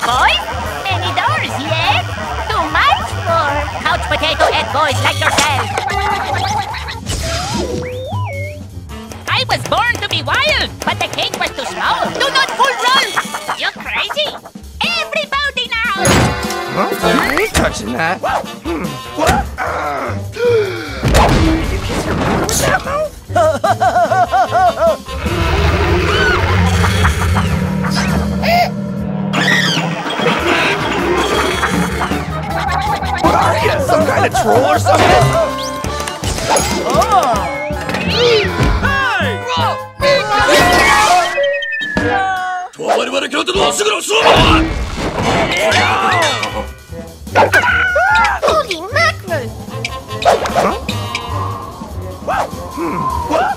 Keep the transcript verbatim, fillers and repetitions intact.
boys? Any doors yet? Too much for couch potato head boys like yourself. I was born to be wild, but the cake was too small. Do not full roll! You're crazy! Everybody now! Huh? I ain't touching that. Hmm. What? Uh. Did you kiss your mother with that mouth? What are you? Some kind of troll or something? Oh! Holy mackerel! Huh? Hmm. What?